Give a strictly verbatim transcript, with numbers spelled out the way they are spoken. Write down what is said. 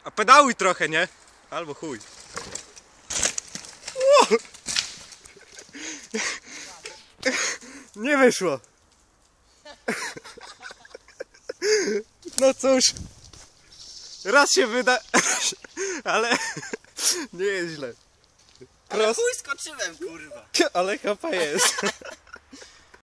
A pedałuj trochę, nie? Albo chuj. O! Nie wyszło. No cóż. Raz się wyda... Ale nie jest źle. Ale chuj skoczyłem, kurwa. Ale chapa jest.